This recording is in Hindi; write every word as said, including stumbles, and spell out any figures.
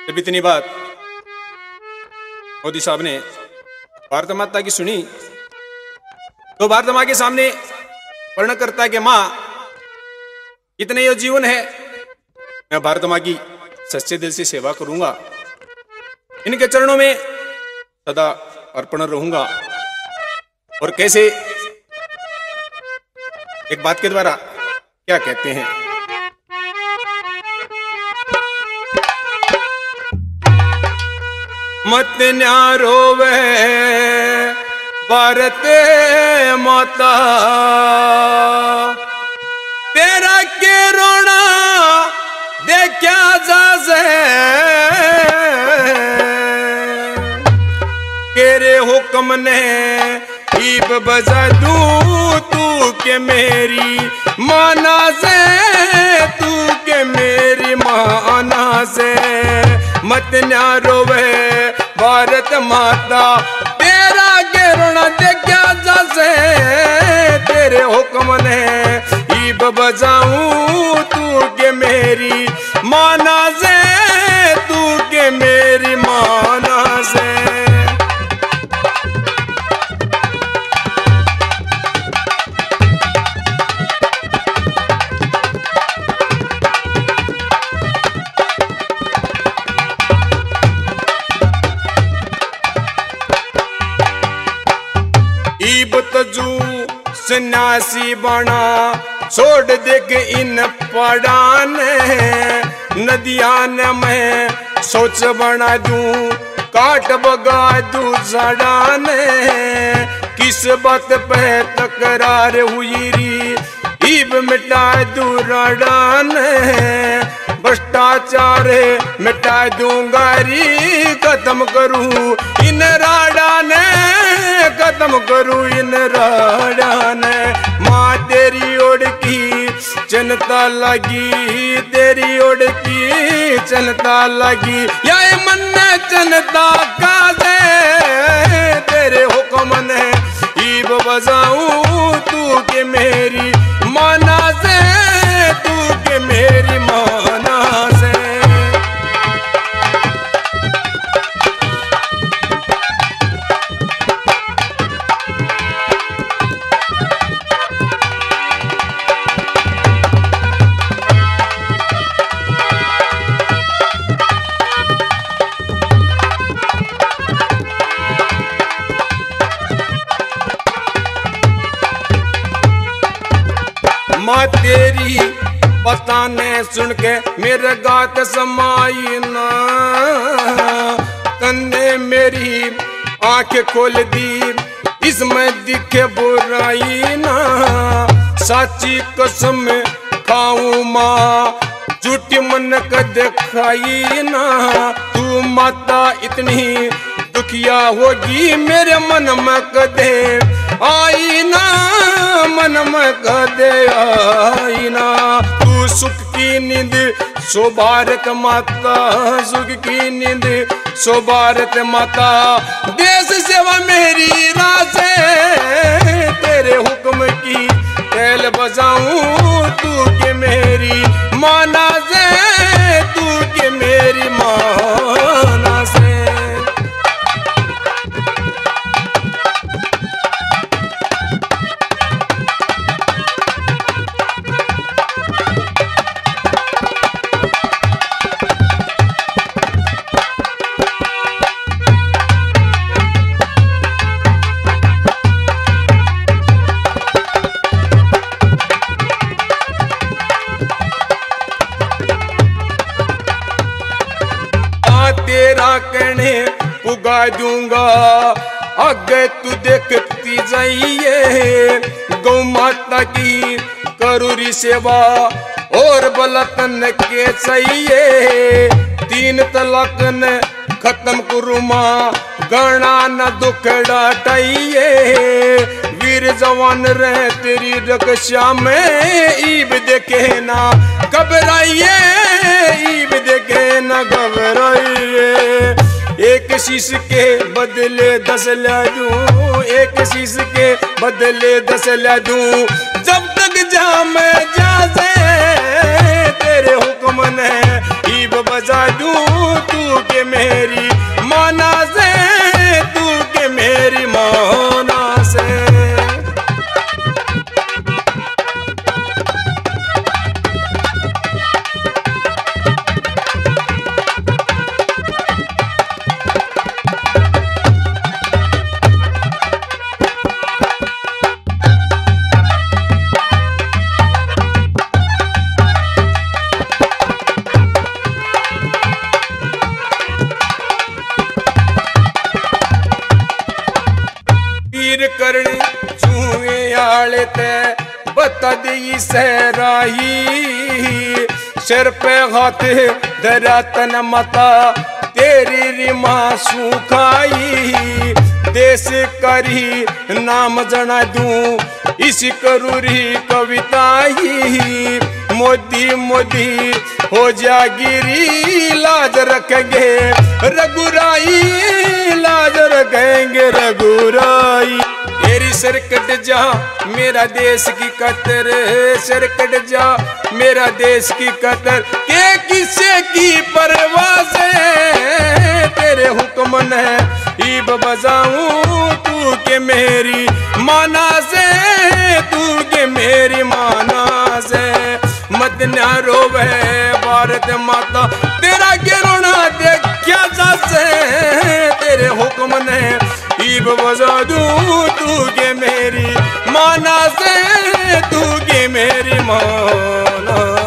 जब इतनी बात मोदी साहब ने भारत माता की सुनी तो भारत माँ के सामने वर्ण करता है कि माँ इतने यो जीवन है, मैं भारत माँ की सच्चे दिल से सेवा करूंगा, इनके चरणों में सदा अर्पण रहूंगा। और कैसे एक बात के द्वारा क्या कहते हैं, मत न्यारोवे भारत माता, तेरा के रोना देखा जासे, तेरे हुक्म ने ईब बजा दूं तू के मेरी माना से, तू के मेरी माना से। मत न्यारोवे भारत माता, तेरा गिरना देखा जैसे, तेरे हुक्म ने ईब बजाऊं तू के मेरी माना से, तू के मेरी माना से। ईब तजू सन्यासी बना छोड़ दे के इन पड़ान, नदियान में सोच बना दूं काट बगा दूं जड़ान। किस बात पे तकरार हुई री ईब मिटा दूं रड़ान, भ्रष्टाचार मिटा दूंगा री, खत्म करूं इन राडान, खत्म करूं इन राडान। माँ तेरी ओर की जनता लगी, तेरी ओर की जनता लगी, या मन जनता का दे, तेरे हुक्म ने ईब बजाऊं तू के मेरी माना से, तू के मेरी माना से। माँ तेरी पता ने सुन के मेरे गात समाई ना, तन्ने मेरी आंखें खोल दी इसमें दिखे बुराई ना। साची कसम खाऊं माँ झूठी मन का दिखाई ना, तू माता इतनी दुखिया होगी मेरे मन में कदे आई ना, मन में कदे आई ना। तू सुख की नींद सो भारत माता, सुख की नींद सो भारत माता, देश सेवा मेरी रासे, तेरे हुक्म की तेल बजाऊं तू के मेरी माना से, तू के मेरी माना से। तेरा कहने उगा दूंगा आगे तू देखती जाइए, गौ माता की करूरी सेवा और बलतन के चाहिए। तीन तलाक न खत्म करू माँ गणा न दुख डाटाइए, वीर जवान रहे तेरी रक्षा में ईब देखे ना घबराइए, ईब देखे ना घबराइए। एक शीश के बदले दस ला दूं, एक शीश के बदले दस ला दूं, जब तक जा मैं जा से, तेरे हुक्म ने ईब बजा दूं तू सहराही, सिर पे हाथ धरा तन माता तेरी रिमा सुखाई। देश करी नाम जना दूं इस करूरी कविताई। मोदी मोदी हो जागिरी लाज रखेंगे रघुराई, लाज रखेंगे रघुराई। तेरी सर कट जा मेरा देश की कतर, सर कट जा मेरा देश की कतर। के किसे की परवाह है तेरे हुक्म ने ईब बजाऊं, तू के मेरी माना से, तू के मेरी माना से। मत न रोवे भारत माता तेरा गिरोना देखा जासे, तेरे हुक्म ने ईब बजा दूं, तू के मेरी माना से, तू के मेरी माना।